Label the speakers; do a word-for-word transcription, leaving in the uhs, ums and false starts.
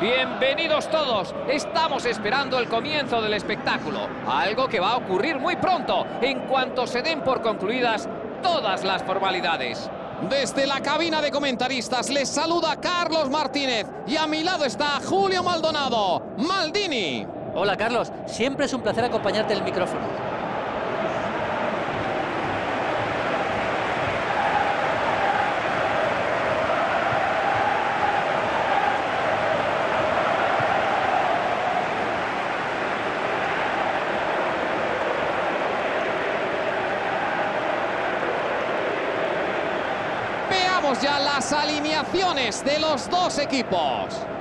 Speaker 1: Bienvenidos todos. Estamos esperando el comienzo del espectáculo. Algo que va a ocurrir muy pronto, en cuanto se den por concluidas todas las formalidades.
Speaker 2: Desde la cabina de comentaristas les saluda Carlos Martínez y a mi lado está Julio Maldonado. Maldini.
Speaker 3: Hola Carlos, siempre es un placer acompañarte en el micrófono.
Speaker 2: Veamos ya las alineaciones de los dos equipos.